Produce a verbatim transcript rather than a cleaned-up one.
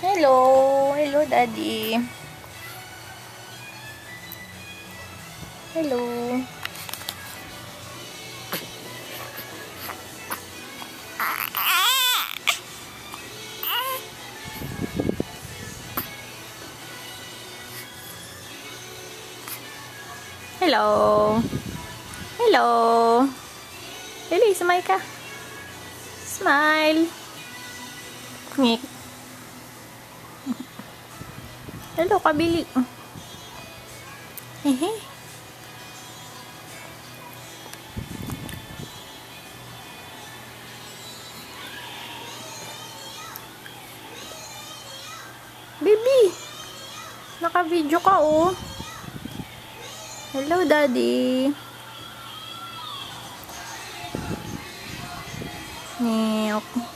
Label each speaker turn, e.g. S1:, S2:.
S1: Hello. Hello, Daddy. Hello. Hello. Hello. Lily, smile ka. Smile. Ngik. Hello, kabili. Hehe. Baby. Naka-video ka, oh. Hello, Daddy. Ngik.